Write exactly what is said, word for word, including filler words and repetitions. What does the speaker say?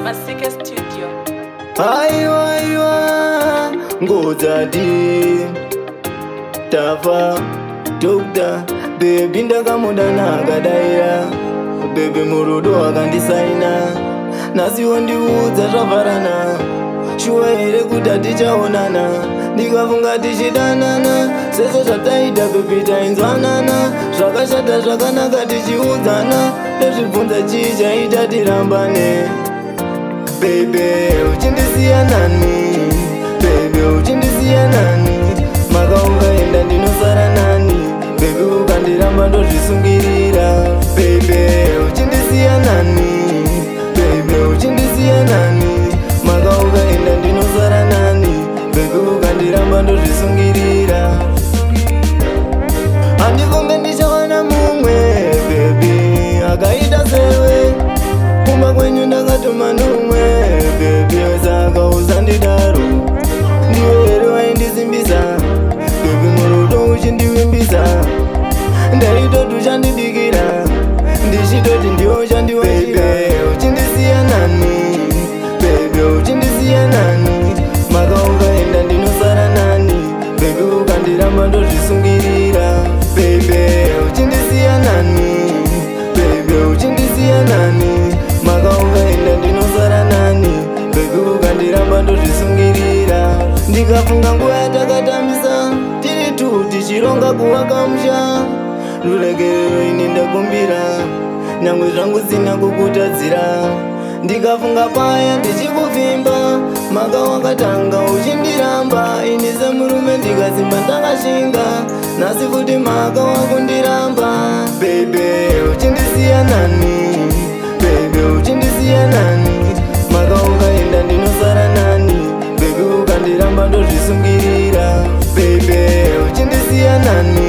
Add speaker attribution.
Speaker 1: Masika Studio.
Speaker 2: Aiwa aiwa ngozati tafa dokta baby ndakamuda nakadaira baby murudo akandisaina nasiwo ndiudza zvavarana shuwa here kuti hatichaonana ndikafunga tichidanana sese zvataita baby tainzwanana zvakashata zvakanaka tichiudzana ndozvibvunza chii chaita tirambane baby uchindisiya nani baby uchindisiya nani maka ukaenda ndinosara nani baby ukandiramba ndozvisungirira baby uchindisiya nani baby uchindisiya nani maka ukaenda ndinosara nani baby ukandiramba ndozvisungirira handifunge ndichawana mumwe baby akaita sewe kumba kwenyu ndakatuma numwe baby saka usandidaro ndiwe here waindisimbisa baby murudo uchindivimbisa ndaitoti chandibikira ndichitoti ndiwo chandiwaira uchindisiya nani baby uchindisiya nani maka ukaenda ndinosara nani baby ukandiramba ndozvisungirira baby uchindisiya nani baby uchindisiya nani maka ukaenda ndinosara nani baby ukandiramba ndozvisungirira ndikafunga nguva yatakatambisa tiri tu tichironga kuvaka musha ruregerero ini ndakumbira nyangwe zvangu sina kukutadzira ndikafunga paya ndichikuvimba maka wakatanga uchindiramba ini semurume ndikazimba ndakashinga nasi futi maka wakundiramba baby uchindisiya nani baby uchindisiya nani maka ukaenda ndinosara nani baby ukandiramba ndozvisungirira baby uchindisiya nani